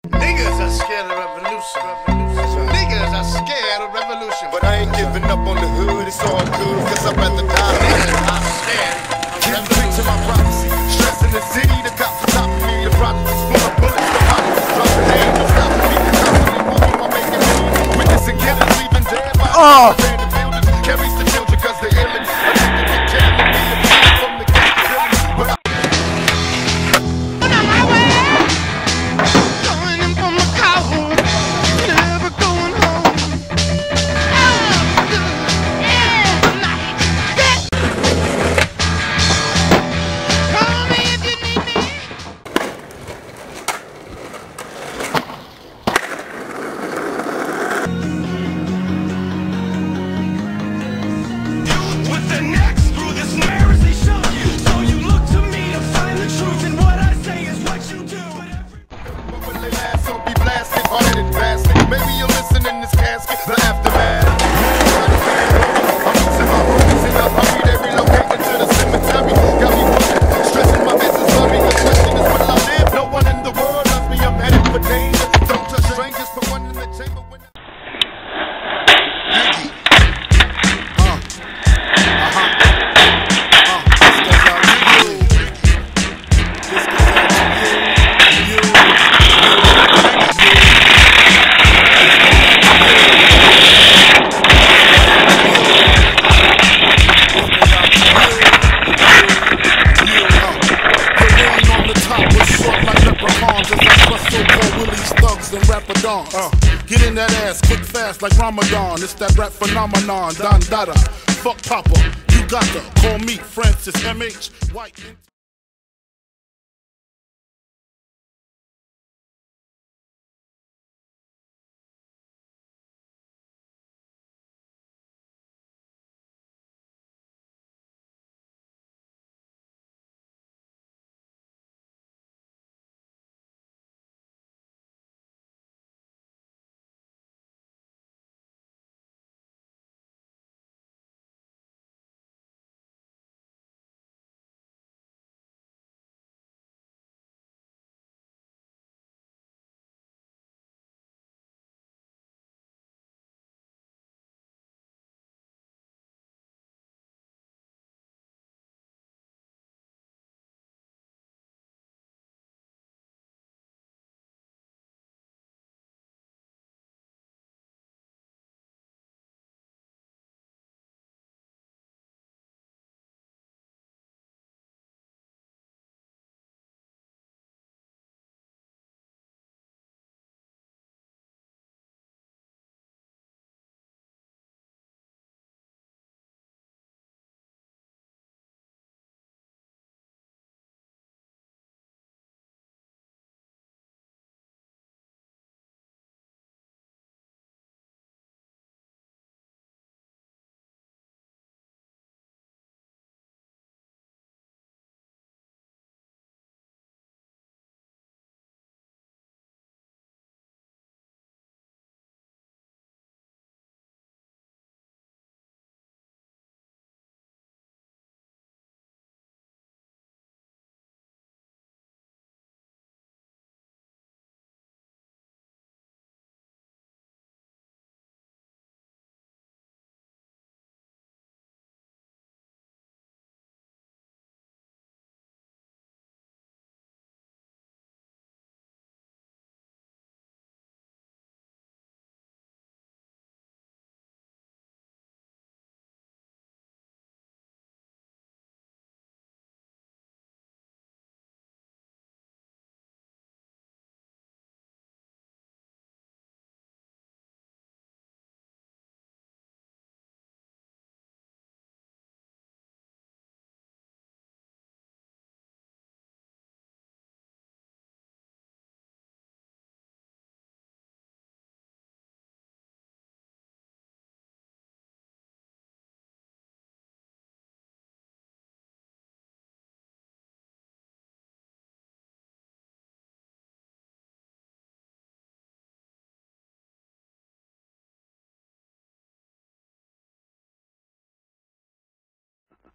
Niggas are scared of revolution. Niggas are scared of revolution. But I ain't giving up on the hood, it's all good, cause I'd rather die. Niggas are scared of Getting revolution. to my prophecy, stress in the city, the cops on top of me, the prophecies blowing bullets, the politics dropping, they ain't no stopping me, the cops only want me while making me. Witnessing killers, leaving dead bodies, abandoned buildings, carries the children cause they're illin'. Addicted to killing me, the people from the capability. But I maybe you'll listen in this casket, the aftermath. I'm losing my roots and I'll be there relocating to the cemetery. Got me working, stressing my business, loving. The question is, will I live? No one in the world loves me, I'm headed for danger. Don't trust strangers, put one in the chamber when get in that ass quick fast like Ramadan. It's that rap phenomenon. Don Dada, fuck Papa, you got to call me Francis M.H. White.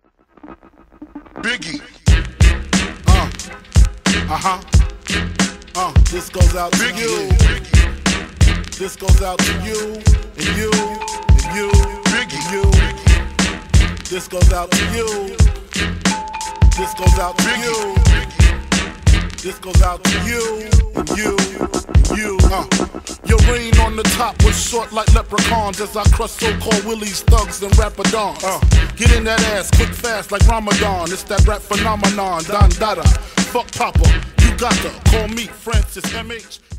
Biggie. This goes out to you. This goes out to you, and you, and you, and you. This goes out to you. This goes out to you. This goes out to you, and you, and you. Your reign on the top was short like leprechauns as I crush so-called willies, thugs, and rapadons. Get in that ass quick fast like Ramadan. It's that rap phenomenon, Don Dada. Fuck Papa, you got to call me Francis M.H.